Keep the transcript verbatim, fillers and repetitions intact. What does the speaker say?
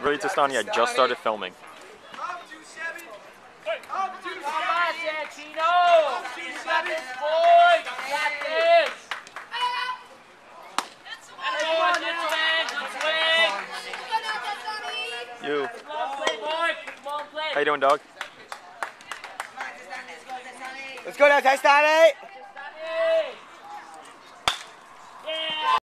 Really, Testani, I just started filming. Come on, Santino! You got this, boy! You got this! Let's swing! Let's swing! You. Come on, play, boy! Come on, play! How you doing, dog? Let's go now, Testani!